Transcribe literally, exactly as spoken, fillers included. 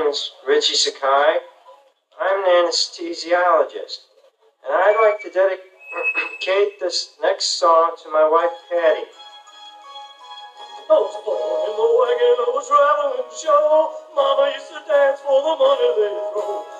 is Ritchie Sakai. I'm an anesthesiologist, and I'd like to dedicate this next song to my wife, Patty. I was born in the wagon of a traveling show. Mama used to dance for the money they throw.